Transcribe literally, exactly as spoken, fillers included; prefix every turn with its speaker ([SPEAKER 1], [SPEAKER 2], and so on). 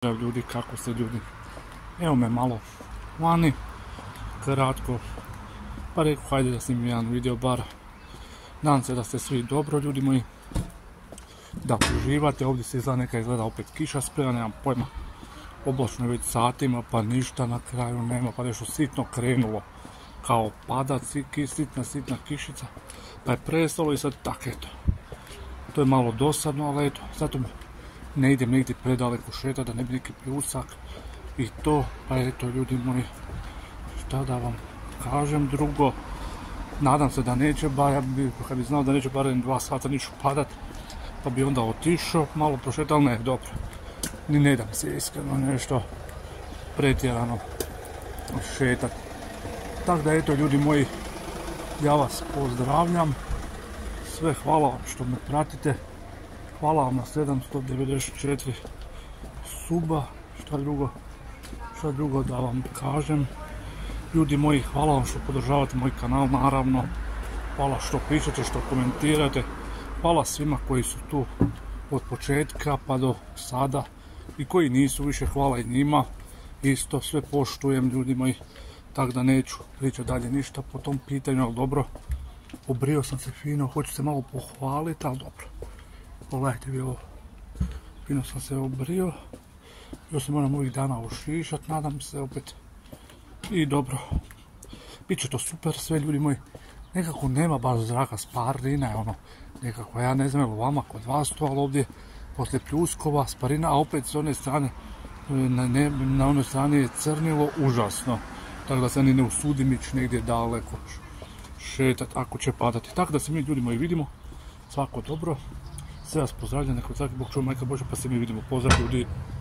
[SPEAKER 1] Ljudi, kako ste ljudi? Evo me malo vani, kratko, pa rekao hajde da snimim jedan video bar. Nadam se da ste svi dobro ljudi moji, da uživate. Ovdje se izgleda neka izgleda opet kiša sprema, nemam pojma. Oblačno je već satima pa ništa na kraju nema, pa nešto sitno krenulo kao pada, sitna sitna kišica, pa je prestalo i sad tak eto. To je malo dosadno, ali eto, zato ne idem negdje predaleko šetati da ne bi neki pljusak i to, pa eto ljudi moji, šta da vam kažem drugo, nadam se da neće, ba ja bi, kad bi znao da neće barem dva sata niću padat, pa bi onda otišao, malo prošetao, ne, dobro, ni ne dam se iskreno nešto pretjerano šetat. Tako da eto ljudi moji, ja vas pozdravljam, sve hvala vam što me pratite, hvala vam na sedamsto devedeset četiri suba, šta drugo, šta drugo da vam kažem. Ljudi moji, hvala vam što podržavate moj kanal, naravno, hvala što pišete, što komentirate, hvala svima koji su tu od početka pa do sada i koji nisu više, hvala i njima, isto sve poštujem ljudi moji, tako da neću pričati dalje ništa po tom pitanju, ali dobro, obrio sam se fino, hoću se malo pohvaliti, ali dobro, pogledajte vi ovo, fino sam se obrio, još se moram ovih dana ošišat, nadam se opet. I dobro, bit će to super sve ljudi moji, nekako nema baš zraka, sparina je ono, nekako, ja ne znam evo vama kod vas to, ali ovdje poslije pljuskova, sparina, a opet s one strane, na, ne, na onoj strani je crnilo užasno, tako da se ni ne usudim ići negdje daleko šetat ako će padati, tako da se mi ljudi moji vidimo, svako dobro, sve vas pozdravljam, neko svaki Bog čuva, majka Božja, pa se mi vidimo, pozdrav ljudi.